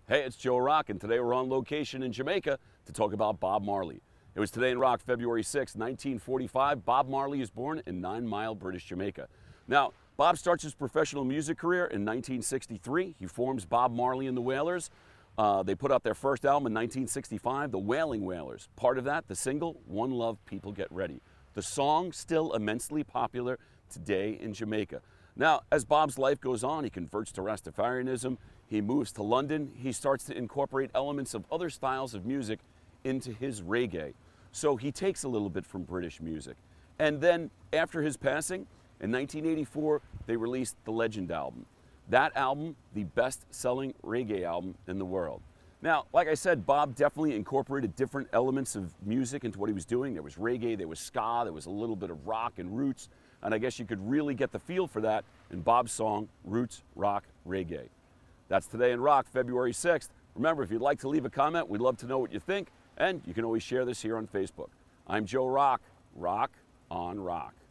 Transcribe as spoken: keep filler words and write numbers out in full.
Hey, it's Joe Rock, and today we're on location in Jamaica to talk about Bob Marley. It was Today in Rock, February sixth, nineteen forty-five. Bob Marley is born in Nine Mile, British Jamaica. Now, Bob starts his professional music career in nineteen sixty-three. He forms Bob Marley and the Wailers. Uh, they put out their first album in nineteen sixty-five, The Wailing Wailers. Part of that, the single, One Love, People Get Ready. The song still immensely popular today in Jamaica. Now, as Bob's life goes on, he converts to Rastafarianism, he moves to London, he starts to incorporate elements of other styles of music into his reggae. So he takes a little bit from British music. And then, after his passing, in nineteen eighty-four, they released the Legend album. That album, the best-selling reggae album in the world. Now, like I said, Bob definitely incorporated different elements of music into what he was doing. There was reggae, there was ska, there was a little bit of rock and roots, and I guess you could really get the feel for that in Bob's song, Roots, Rock, Reggae. That's Today in Rock, February sixth. Remember, if you'd like to leave a comment, we'd love to know what you think, and you can always share this here on Facebook. I'm Joe Rock, Rock on Rock.